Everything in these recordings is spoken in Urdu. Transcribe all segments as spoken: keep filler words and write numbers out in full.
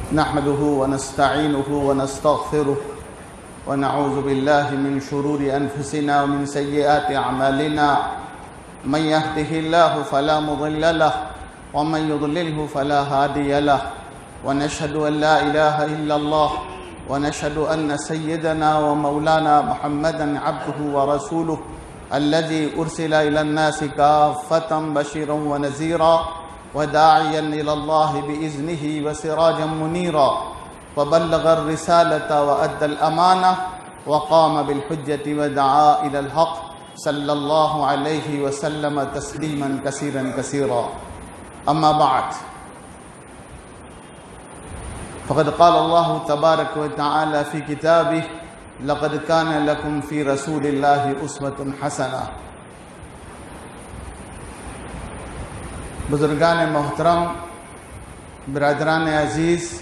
نحمده ونستعينه ونستغفره ونعوذ بالله من شرور أنفسنا ومن سيئات أعمالنا من يهده الله فلا مضل له ومن يضلله فلا هادي له ونشهد أن لا إله إلا الله ونشهد أن سيدنا ومولانا محمدا عبده ورسوله الذي أرسل إلى الناس كافة بشيرا ونذيرا وداعيا إلى الله بإذنه وسراجا منيرا وبلغ الرسالة وأدى الأمانة وقام بالحجة ودعا إلى الحق صلى الله عليه وسلم تسليما كثيرا كثيرا. أما بعد، فقد قال الله تبارك وتعالى في كتابه: لقد كان لكم في رسول الله أسوة حسنة. بزرگان محترم، برادران عزیز،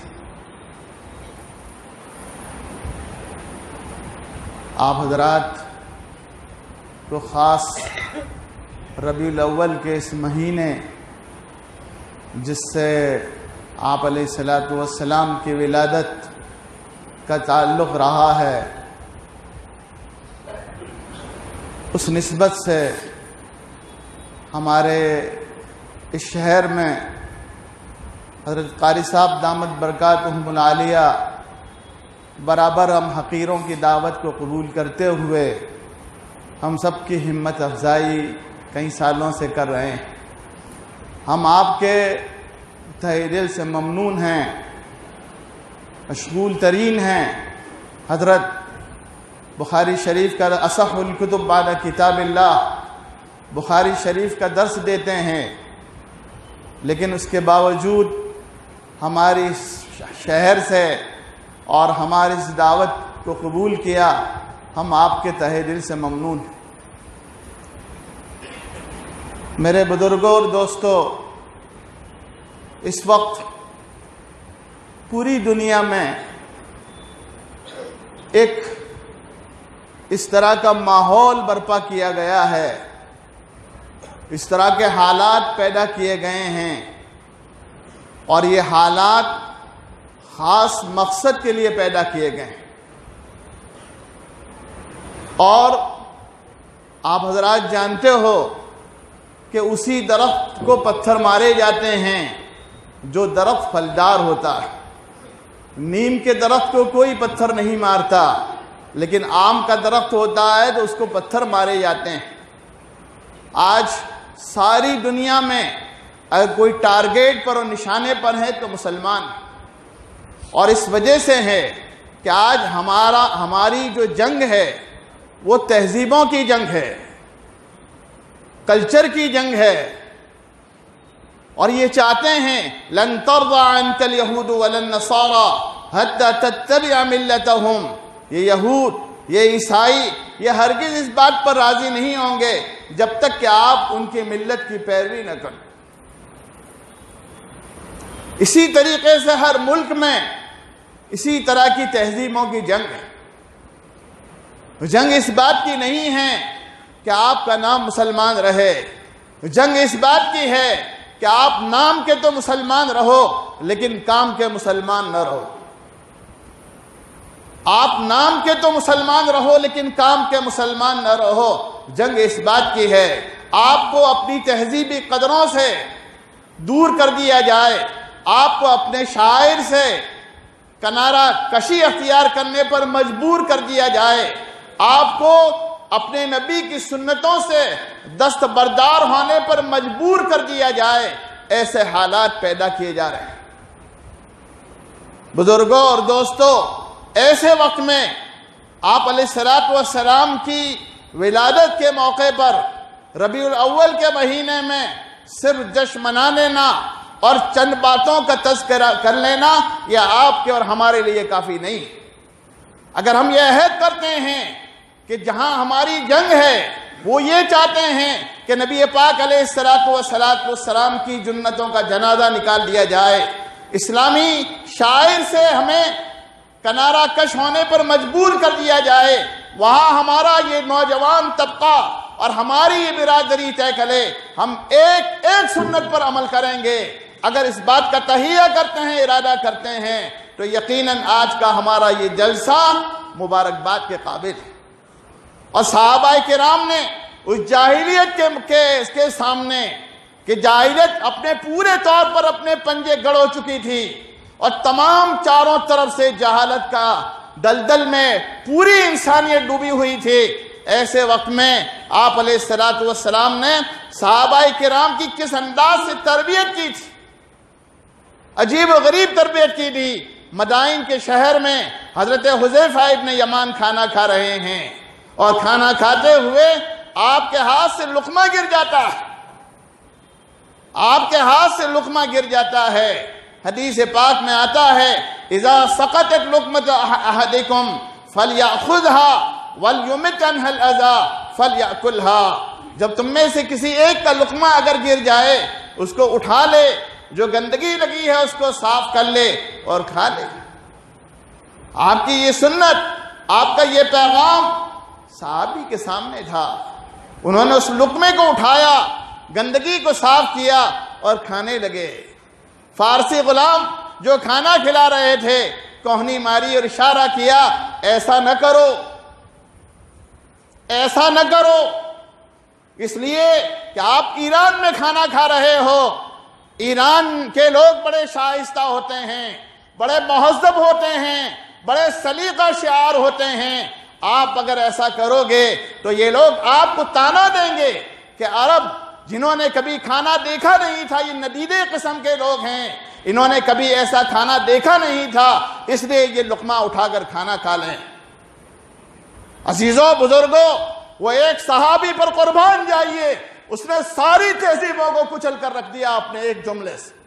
آپ حضرات کو خاص ربیع الاول کے اس مہینے جس سے آپ علیہ الصلاۃ والسلام کی ولادت کا تعلق رہا ہے، اس نسبت سے ہمارے اس شہر میں حضرت قاری صاحب دامت برکاتہم العالیہ برابر ہم حقیروں کی دعوت کو قبول کرتے ہوئے ہم سب کی ہمت افزائی کئی سالوں سے کر رہے ہیں. ہم آپ کے تہہ دل سے ممنون ہیں، مشغول ترین ہیں. حضرت بخاری شریف کا اصح الکتب بعد کتاب اللہ بخاری شریف کا درس دیتے ہیں، لیکن اس کے باوجود ہماری شہر سے اور ہماری اس دعوت کو قبول کیا. ہم آپ کے تہہ دل سے ممنون ہیں. میرے بزرگوں اور دوستو، اس وقت پوری دنیا میں ایک اس طرح کا ماحول برپا کیا گیا ہے، اس طرح کے حالات پیدا کیے گئے ہیں، اور یہ حالات خاص مقصد کے لیے پیدا کیے گئے ہیں. اور آپ حضرات جانتے ہو کہ اسی درخت کو پتھر مارے جاتے ہیں جو درخت پھلدار ہوتا ہے. نیم کے درخت کو کوئی پتھر نہیں مارتا، لیکن آم کا درخت ہوتا ہے تو اس کو پتھر مارے جاتے ہیں. آج ساری دنیا میں اگر کوئی ٹارگیٹ پر اور نشانے پر ہے تو مسلمان، اور اس وجہ سے ہے کہ آج ہمارا ہماری جو جنگ ہے وہ تہذیبوں کی جنگ ہے، کلچر کی جنگ ہے. اور یہ چاہتے ہیں لن ترضى عنك اليهود ولا النصارى حتى تتبع ملتهم. یہ یہود، یہ عیسائی، یہ ہرگز اس بات پر راضی نہیں ہوں گے جب تک کہ آپ ان کی ملت کی پیروی نہ کریں. اسی طریقے سے ہر ملک میں اسی طرح کی تہذیبوں کی جنگ ہے. جنگ اس بات کی نہیں ہے کہ آپ کا نام مسلمان رہے، جنگ اس بات کی ہے کہ آپ نام کے تو مسلمان رہو لیکن کام کے مسلمان نہ رہو. آپ نام کے تو مسلمان رہو لیکن کام کے مسلمان نہ رہو. جنگ اس بات کی ہے آپ کو اپنی تہذیبی قدروں سے دور کر دیا جائے، آپ کو اپنے شاعر سے کنارہ کشی اختیار کرنے پر مجبور کر دیا جائے، آپ کو اپنے نبی کی سنتوں سے دستبردار ہونے پر مجبور کر دیا جائے. ایسے حالات پیدا کیے جا رہے ہیں. بزرگوں اور دوستو، ایسے وقت میں آپ علیہ الصلوۃ والسلام کی ولادت کے موقع پر ربیع الاول کے مہینے میں صرف جشن منا لینا اور چند باتوں کا تذکرہ کر لینا یہ آپ کے اور ہمارے لیے کافی نہیں. اگر ہم یہ عہد کرتے ہیں کہ جہاں ہماری جنگ ہے وہ یہ چاہتے ہیں کہ نبی پاک علیہ الصلوۃ والسلام کی جنتوں کا جنازہ نکال دیا جائے، اسلامی شاعر سے ہمیں کنارہ کش ہونے پر مجبور کر دیا جائے، وہاں ہمارا یہ نوجوان طبقہ اور ہماری یہ برادری طے کرے ہم ایک ایک سنت پر عمل کریں گے. اگر اس بات کا تہیہ کرتے ہیں، ارادہ کرتے ہیں، تو یقیناً آج کا ہمارا یہ جلسہ مبارکباد کے قابل ہے۔ اور صحابہ کرام نے اس جاہلیت کے کے اس کے سامنے کہ جاہلیت اپنے پورے طور پر اپنے پنجے گڑ چکی تھی اور تمام چاروں طرف سے جہالت کا دلدل میں پوری انسانیت ڈوبی ہوئی تھی، ایسے وقت میں آپ علیہ الصلوۃ والسلام نے صحابہ کرام کی کس انداز سے تربیت کی تھی، عجیب و غریب تربیت کی تھی۔ مدائن کے شہر میں حضرت حذیفہ ابن یمان کھانا کھا رہے ہیں اور کھانا کھاتے ہوئے آپ کے ہاتھ سے لقمہ گر جاتا ہے، آپ کے ہاتھ سے لقمہ گر جاتا ہے۔ حدیث پاک میں آتا ہے اذا سقطت لقمۃ احدکم فلیأخذها ولیمت عنها الاذى فلیأکلها، جب تم میں سے کسی ایک کا لقمہ اگر گر جائے اس کو اٹھا لے، جو گندگی لگی ہے اس کو صاف کر لے اور کھا لے۔ آپ کی یہ سنت، آپ کا یہ پیغام صحابی کے سامنے تھا، انہوں نے اس لقمے کو اٹھایا، گندگی کو صاف کیا اور کھانے لگے۔ فارسی غلام جو کھانا کھلا رہے تھے کوہنی ماری اور اشارہ کیا، ایسا نہ کرو، ایسا نہ کرو، اس لیے کہ آپ ایران میں کھانا کھا رہے ہو۔ ایران کے لوگ بڑے شائستہ ہوتے ہیں، بڑے مہذب ہوتے ہیں، بڑے سلیقہ شعار ہوتے ہیں، آپ اگر ایسا کرو گے تو یہ لوگ آپ کو طعنہ دیں گے کہ عرب جنہوں نے کبھی کھانا دیکھا نہیں تھا، یہ ندیدے قسم کے لوگ ہیں، انہوں نے کبھی ایسا کھانا دیکھا نہیں تھا، اس لیے یہ لقمہ اٹھا کر کھانا کھا لیں۔ عزیزوں، بزرگوں، وہ ایک صحابی پر قربان جائیے، اس نے ساری تہذیبوں کو کچل کر رکھ دیا اپنے ایک جملے سے،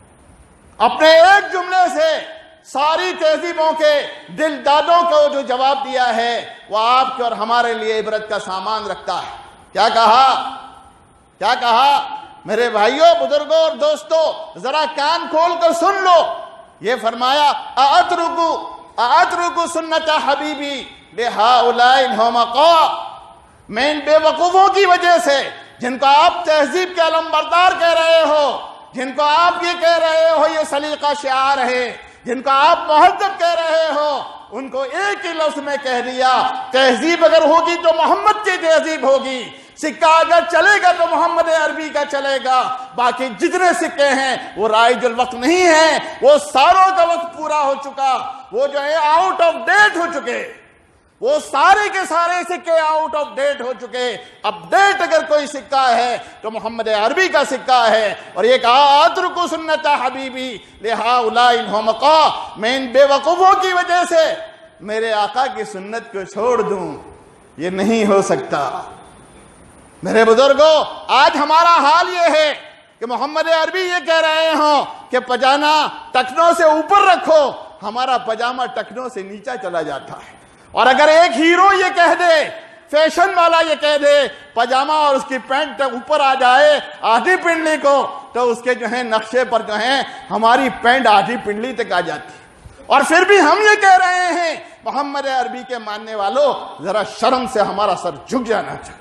اپنے ایک جملے سے ساری تہذیبوں کے دل دادوں کو جو جواب دیا ہے وہ آپ کے اور ہمارے لیے عبرت کا سامان رکھتا ہے۔ کیا کہا؟ کیا کہا؟ میرے بھائیوں، بزرگوں اور دوستوں، ذرا کان کھول کر سن لو۔ یہ فرمایا اَأَتْرُكُ اَأَتْرُكُ سُنَّةَ حَبِيبِي لِهَؤُلَاءِ الْحُمَقَاءِ، میں ان بے وقوفوں کی وجہ سے جن کو آپ تہذیب کے علم بردار کہہ رہے ہو، جن کو آپ یہ کہہ رہے ہو یہ سلیقہ شعار ہے، جن کو آپ مہذب کہہ رہے ہو، ان کو ایک ہی لفظ میں کہہ دیا، تہذیب اگر ہوگی تو محمد کی تہذیب ہوگی، سکہ اگر چلے گا تو محمد عربی کا چلے گا، باقی جتنے سکے ہیں وہ رائج الوقت نہیں ہیں، وہ ساروں کا وقت پورا ہو چکا، وہ جو ہے آؤٹ آف ڈیٹ ہو چکے، وہ سارے کے سارے سکے آؤٹ آف ڈیٹ ہو چکے۔ اب ڈیٹ اگر کوئی سکہ ہے تو محمد عربی کا سکہ ہے، اور یہ کہا اترکو سنت حبیبی لہؤلاء الحمقاء، میں ان بے وقوفوں کی وجہ سے میرے آقا کی سنت کو چھوڑ دوں، یہ نہیں ہو سکتا۔ میرے بزرگوں، آج ہمارا حال یہ ہے کہ محمد عربی یہ کہہ رہے ہوں کہ پجامہ ٹکنوں سے اوپر رکھو، ہمارا پجامہ ٹکنوں سے نیچے چلا جاتا ہے۔ اور اگر ایک ہیرو یہ کہہ دے، فیشن والا یہ کہہ دے پجامہ اور اس کی پینٹ اوپر آ جائے آدھی پنڈلی کو، تو اس کے جو ہے نقشے پر جو ہے ہماری پینٹ آدھی پنڈلی تک آ جاتی ہے۔ اور پھر بھی ہم یہ کہہ رہے ہیں محمد عربی کے ماننے والوں، ذرا شرم سے ہمارا سر جھک جانا چاہیے۔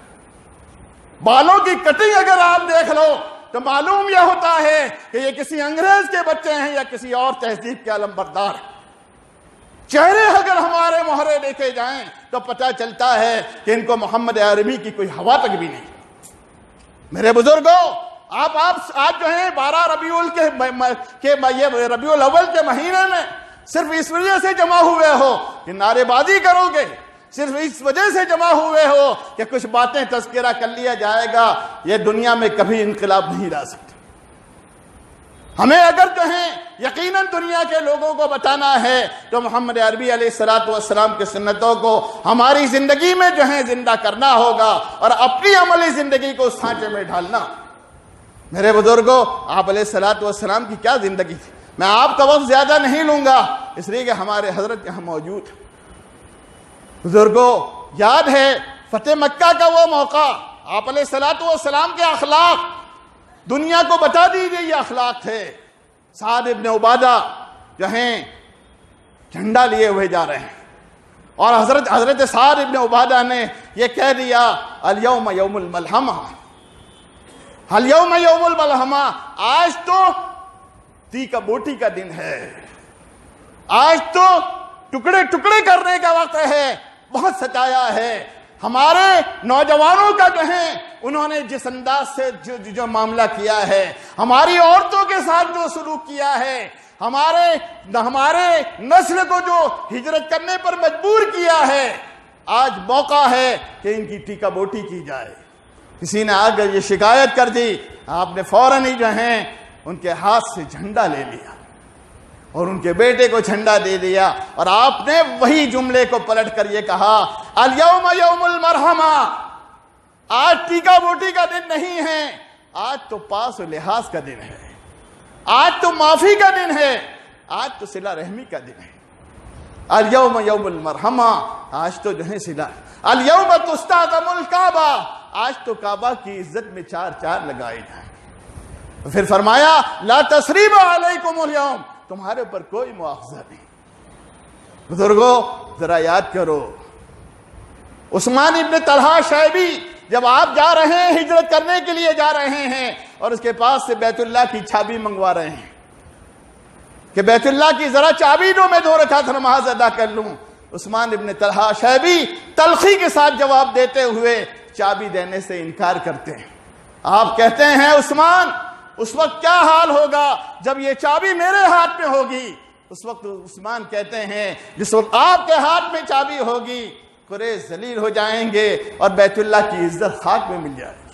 بالوں کی کٹنگ اگر آپ دیکھ لو تو معلوم یہ ہوتا ہے کہ یہ کسی انگریز کے بچے ہیں یا کسی اور تہذیب کے علم بردار ہیں۔ چہرے اگر ہمارے مہرے دیکھے جائیں تو پتہ چلتا ہے کہ ان کو محمد عربی کی کوئی ہوا تک بھی نہیں۔ میرے بزرگوں، آپ آپ آج جو ہیں بارہ ربیع کے ربیع الاول کے مہینے میں صرف اس وجہ سے جمع ہوئے ہو کہ نعرے بازی کرو گے، صرف اس وجہ سے جمع ہوئے ہو کہ کچھ باتیں تذکرہ کر لیا جائے گا، یہ دنیا میں کبھی انقلاب نہیں لا سکتے۔ ہمیں اگر جو ہے یقیناً دنیا کے لوگوں کو بتانا ہے تو محمد عربی علیہ الصلوۃ والسلام کی سنتوں کو ہماری زندگی میں جو ہے زندہ کرنا ہوگا اور اپنی عملی زندگی کو اس سانچے میں ڈھالنا۔ میرے بزرگوں، آپ علیہ الصلوۃ والسلام کی کیا زندگی تھی؟ میں آپ کا وقت زیادہ نہیں لوں گا اس لیے کہ ہمارے حضرت یہاں موجود ہیں۔ بزرگوں، یاد ہے فتح مکہ کا وہ موقع، آپ علیہ الصلوۃ والسلام کے اخلاق دنیا کو بتا دیجئے، یہ اخلاق تھے۔ سعد ابن عبادہ جو ہیں جھنڈا لیے ہوئے جا رہے ہیں اور حضرت حضرت سعد ابن عبادہ نے یہ کہہ دیا الیوم یوم الملحمہ، الیوم یوم الملحمہ، آج تو ٹیکا بوٹی کا دن ہے، آج تو ٹکڑے ٹکڑے کرنے کا وقت ہے، بہت ستایا ہے ہمارے نوجوانوں کا جو ہے، انہوں نے جس انداز سے جو, جو معاملہ کیا ہے، ہماری عورتوں کے ساتھ جو سلوک کیا ہے، ہمارے ہمارے نسل کو جو ہجرت کرنے پر مجبور کیا ہے، آج موقع ہے کہ ان کی ٹیکا بوٹی کی جائے۔ کسی نے آ کر یہ شکایت کر دی، آپ نے فوراً ہی جو ہیں ان کے ہاتھ سے جھنڈا لے لیا اور ان کے بیٹے کو جھنڈا دے دیا، اور آپ نے وہی جملے کو پلٹ کر یہ کہا الیوم یوم المرحمہ، آج ٹیکا بوٹی کا دن نہیں ہے، آج تو پاس و لحاظ کا دن ہے، آج تو معافی کا دن ہے، آج تو صلہ رحمی کا دن ہے۔ الیوم یوم المرحمہ، آج تو جو ہے صلہ، الیوم تستعظم الکعبہ، آج تو کعبہ کی عزت میں چار چار لگائے جائیں۔ پھر فرمایا لا تثریب علیکم اليوم، تمہارے اوپر کوئی مواخذہ نہیں۔ بزرگوں ذرا یاد کرو، عثمان ابن طلحہ شیبی جب آپ جا رہے ہیں، ہجرت کرنے کے لیے جا رہے ہیں، اور اس کے پاس سے بیت اللہ کی چابی منگوا رہے ہیں کہ بیت اللہ کی ذرا چابی دو، میں دو رکعت نماز ادا کر لوں۔ عثمان ابن طلحہ شیبی تلخی کے ساتھ جواب دیتے ہوئے چابی دینے سے انکار کرتے ہیں۔ آپ کہتے ہیں عثمان، اس وقت کیا حال ہوگا جب یہ چابی میرے ہاتھ میں ہوگی؟ اس وقت عثمان کہتے ہیں جس وقت آپ کے ہاتھ میں چابی ہوگی، قریش ذلیل ہو جائیں گے اور بیت اللہ کی عزت خاک میں مل جائے گی۔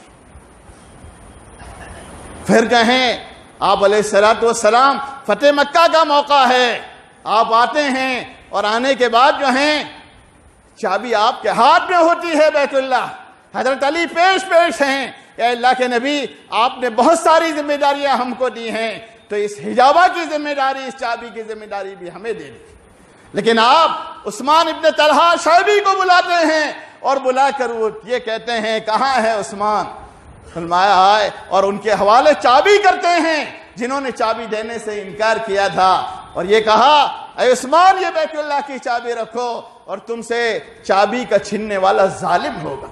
پھر کہیں آپ علیہ الصلوۃ والسلام، فتح مکہ کا موقع ہے، آپ آتے ہیں اور آنے کے بعد جو ہیں چابی آپ کے ہاتھ میں ہوتی ہے بیت اللہ، حضرت علی پیش پیش ہیں، اے اللہ کے نبی آپ نے بہت ساری ذمہ داریاں ہم کو دی ہیں، تو اس حجابہ کی ذمہ داری، اس چابی کی ذمہ داری بھی ہمیں دے دی۔ لیکن آپ عثمان ابن طلحہ شیبی کو بلاتے ہیں اور بلا کر وہ یہ کہتے ہیں کہاں ہے عثمان؟ فرمایا آئے، اور ان کے حوالے چابی کرتے ہیں جنہوں نے چابی دینے سے انکار کیا تھا، اور یہ کہا اے عثمان یہ بیت اللہ کی چابی رکھو اور تم سے چابی کا چھیننے والا ظالم ہوگا۔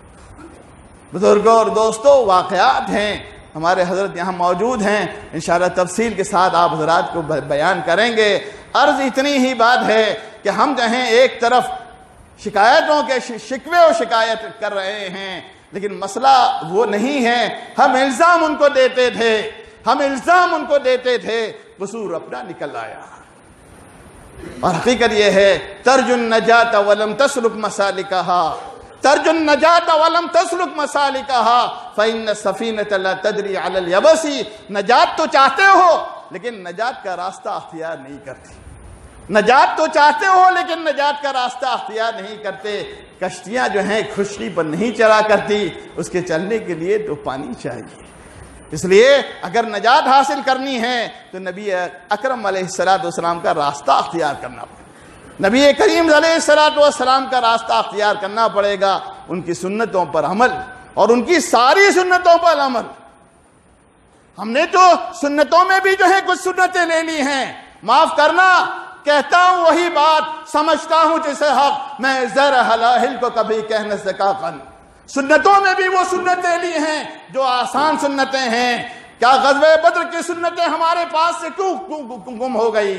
بزرگوں اور دوستوں واقعات ہیں، ہمارے حضرت یہاں موجود ہیں، انشاءاللہ تفصیل کے ساتھ آپ حضرات کو بیان کریں گے۔ عرض اتنی ہی بات ہے کہ ہم جو ہیں ایک طرف شکایتوں کے شکوے و شکایت کر رہے ہیں، لیکن مسئلہ وہ نہیں ہے، ہم الزام ان کو دیتے تھے، ہم الزام ان کو دیتے تھے، قصور اپنا نکل آیا۔ اور حقیقت یہ ہے ترج النجات ولم تسلک مسالکہا، ترج النجات ولم تسلک مسالکہا فإن السفینۃ لا تجری علی الیبس، نجات تو چاہتے ہو لیکن نجات کا راستہ اختیار نہیں کرتے، نجات تو چاہتے ہو لیکن نجات کا راستہ اختیار نہیں کرتے۔ کشتیاں جو ہیں خشکی پر نہیں چلا کرتی، اس کے چلنے کے لیے تو پانی چاہیے۔ اس لیے اگر نجات حاصل کرنی ہے تو نبی اکرم علیہ الصلوۃ والسلام کا راستہ اختیار کرنا پڑے گا، نبی کریم علیہ الصلوۃ والسلام کا راستہ اختیار کرنا پڑے گا، ان کی سنتوں پر عمل اور ان کی ساری سنتوں پر عمل۔ ہم نے تو سنتوں میں بھی جو ہے کچھ سنتیں لے لی ہیں، معاف کرنا، کہتا ہوں وہی بات، سمجھتا ہوں جسے حق، میں زر حلاہل کو کبھی کہہ نہ سکا قن۔ سنتوں میں بھی وہ سنتیں لی ہیں جو آسان سنتیں ہیں، کیا غزوہ بدر کی سنتیں ہمارے پاس سے کیوں گم ہو گئی؟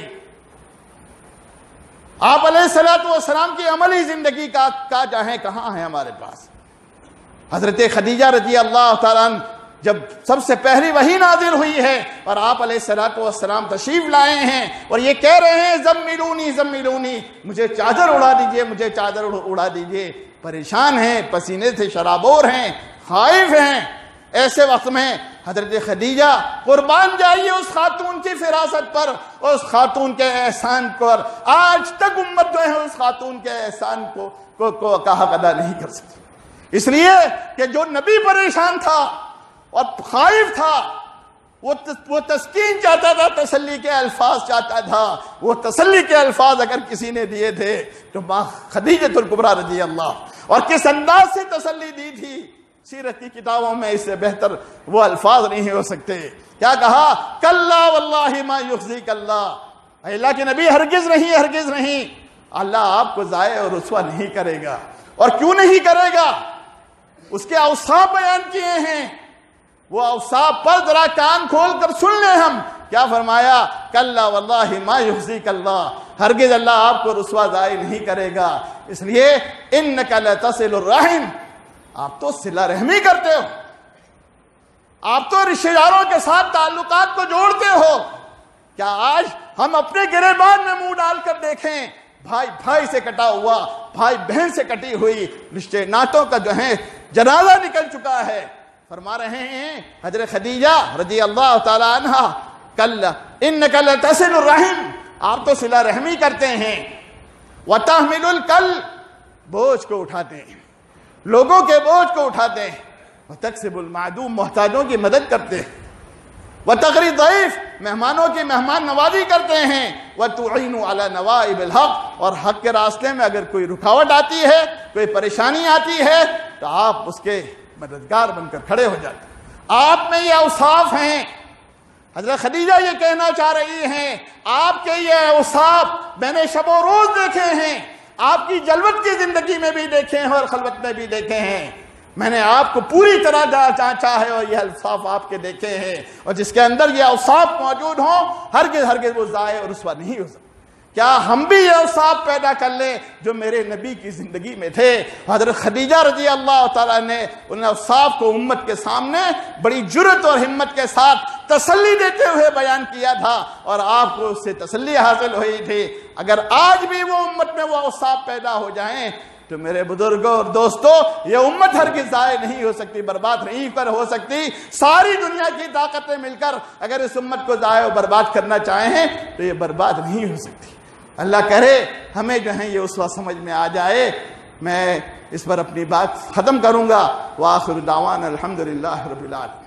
آپ علیہ الصلوۃ والسلام کی عملی زندگی کا کا جاہیں کہاں ہے ہمارے پاس؟ حضرت خدیجہ رضی اللہ تعالیٰ عنہ جب سب سے پہلی وحی نازل ہوئی ہے اور آپ علیہ الصلوۃ والسلام تشریف لائے ہیں اور یہ کہہ رہے ہیں زملونی زملونی، مجھے چادر اڑا دیجئے، مجھے چادر اڑا دیجئے، پریشان ہیں، پسینے سے شرابور ہیں، خائف ہیں، ایسے وقت میں حضرت خدیجہ قربان جائیے اس خاتون کی فراست پر، اس خاتون کے احسان پر، آج تک امت جو ہے اس خاتون کے احسان کو کو, کو کا حق ادا نہیں کر سکتی، اس لیے کہ جو نبی پریشان تھا اور خائف تھا، وہ وہ تسکین چاہتا تھا، تسلی کے الفاظ چاہتا تھا، وہ تسلی کے الفاظ اگر کسی نے دیے تھے تو ماں خدیجۃ الکبریٰ رضی اللہ، اور کس انداز سے تسلی دی تھی، سیرت کی کتابوں میں اس سے بہتر وہ الفاظ نہیں ہو سکتے۔ کیا کہا؟ کلا واللہ ما یخزیک اللہ، اللہ کے نبی ہرگز نہیں، ہرگز نہیں، اللہ آپ کو ضائع اور رسوا نہیں کرے گا۔ اور کیوں نہیں کرے گا؟ اس کے اوصاف بیان کیے ہیں، وہ اوصاف پر ذرا کان کھول کر سن لیں ہم کیا فرمایا؟ کلا واللہ ما یخزیک اللہ، ہرگز اللہ آپ کو رسوا ضائع نہیں کرے گا۔ اس لیے انک لتصل الرحم، آپ تو صلہ رحمی کرتے ہو، آپ تو رشتہ داروں کے ساتھ تعلقات کو جوڑتے ہو۔ کیا آج ہم اپنے گریبان میں منہ ڈال کر دیکھیں، بھائی بھائی سے کٹا ہوا، بھائی بہن سے کٹی ہوئی رشتے ناتوں کا جو ہے جنازہ نکل چکا ہے۔ فرما رہے ہیں حضرت خدیجہ رضی اللہ تعالی عنہ، کلا انک لتصل الرحم، آپ تو صلہ رحمی کرتے ہیں، وتحمل الکل، بوجھ کو اٹھاتے ہیں، لوگوں کے بوجھ کو اٹھاتے ہیں، وتکسب المعدوم، محتاجوں کی مدد کرتے ہیں، وتقری الضیف، مہمانوں کی مہمان نوازی کرتے ہیں، وتعین علی نوائب الحق، اور حق کے راستے میں اگر کوئی رکاوٹ آتی ہے، کوئی پریشانی آتی ہے تو آپ اس کے مددگار بن کر کھڑے ہو جاتے ہیں۔ آپ میں یہ اوصاف ہیں، حضرت خدیجہ یہ کہنا چاہ رہی ہیں، آپ کے یہ اوصاف میں نے شب و روز دیکھے ہیں، آپ کی جلوت کی زندگی میں بھی دیکھے ہیں اور خلوت میں بھی دیکھے ہیں، میں نے آپ کو پوری طرح جانچا ہے اور یہ اوصاف آپ کے دیکھے ہیں، اور جس کے اندر یہ اوصاف موجود ہوں ہرگز ہرگز وہ ضائع اور رسوا نہیں ہو سکتا۔ کیا ہم بھی یہ اوصاف پیدا کر لیں جو میرے نبی کی زندگی میں تھے؟ حضرت خدیجہ رضی اللہ تعالیٰ نے ان اوصاف کو امت کے سامنے بڑی جرت اور ہمت کے ساتھ تسلی دیتے ہوئے بیان کیا تھا، اور آپ کو اس سے تسلی حاصل ہوئی تھی۔ اگر آج بھی وہ امت میں وہ اوصاف پیدا ہو جائیں تو میرے بزرگوں اور دوستوں، یہ امت ہرگز ضائع نہیں ہو سکتی، برباد نہیں کر ہو سکتی۔ ساری دنیا کی طاقتیں مل کر اگر اس امت کو ضائع و برباد کرنا چاہیں تو یہ برباد نہیں ہو سکتی۔ اللہ کرے ہمیں جو ہے یہ اسوہ سمجھ میں آ جائے۔ میں اس پر اپنی بات ختم کروں گا۔ وآخر دعوانا الحمدللہ رب العالمین۔